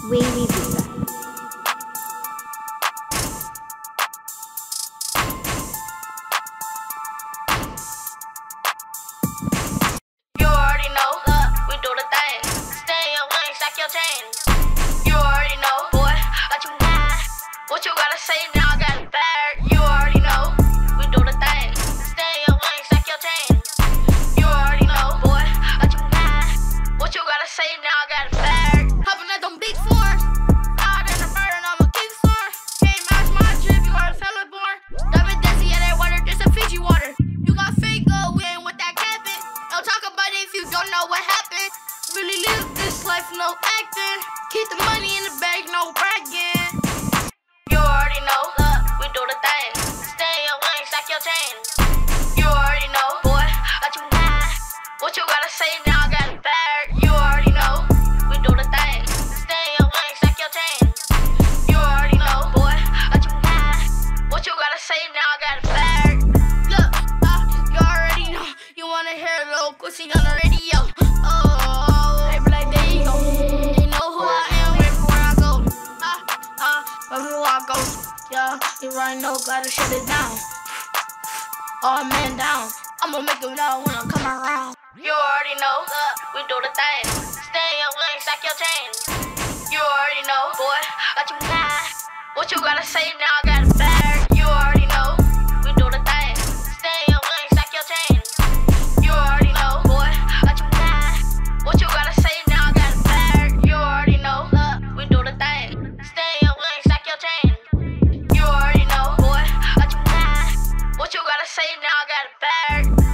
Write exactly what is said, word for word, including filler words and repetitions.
Wavy Visa. You already know, uh, we do the thing. Stay in your lane, stack your chain. You already know, boy, let you die. What you gotta say now, I got it bad. You already know, we do the thing. Stay in your lane, stack your chain. You already know, boy, let you die. What you gotta say now, I got it bad. Hopping at them big fours. Hard in the bird and I'm a king star. Can't match my drip, you are a fella born. Diamond dancing, yeah, that water, just a Fiji water. You got fake gold, we ain't with that capping. Don't talk about it if you don't know what happened. Really live this life, no acting. Keep the money in the bag, no bragging. You already know, look, we do the thing. Stay in your lane, stack your chain. You already know, boy, let you die. What you gotta say now, I got it bad. You already know, we do the thing. Stay in your lane, stack your chain. You already know, boy, let you die. What you gotta say now, I got it bad. Look, uh, you already know. You wanna hear a little pussy on the radio. Oh, they be like, there you go. They know who I am everywhere I go. Uh, uh, everywhere I go. Yeah, you already know, gotta shut it down. All man down. I'ma make them know when I come around. You already know, look, we do the thing. Stay in your lane, stack your chain. You already know, boy, let you die. What you gotta say now, I got it bad. You already know, we do the thing. Stay in your lane, stack your chain. You already know, boy, let you die. What you gotta say now, I got it bad. You already know, look, we do the thing. Stay in your lane, stack your chain. You already know, boy, let you die. What you gotta say now, I got it bad.